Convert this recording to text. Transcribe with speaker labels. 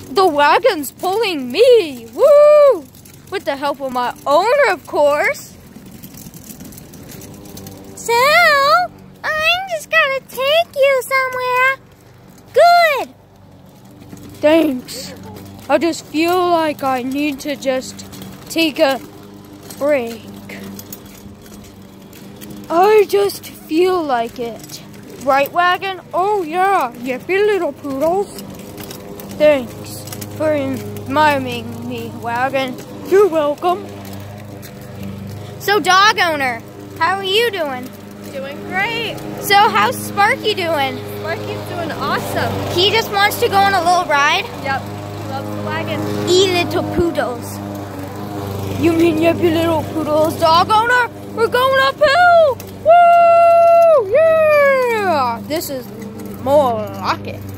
Speaker 1: The wagon's pulling me. Woo! With the help of my owner, of course. So, I'm just gonna take you somewhere. Good. Thanks. I just feel like I need to just take a break. I just feel like it. Right, Wagon? Oh, yeah. Yippee, little poodles. Thanks for reminding me, Wagon. You're welcome. So, dog owner, how are you doing?
Speaker 2: Doing great.
Speaker 1: So, how's Sparky doing?
Speaker 2: Sparky's doing awesome.
Speaker 1: He just wants to go on a little ride?
Speaker 2: Yep, he loves the wagon.
Speaker 1: Little poodles. You mean yippee little poodles, dog owner? We're going uphill! Woo! Yeah! This is more like it.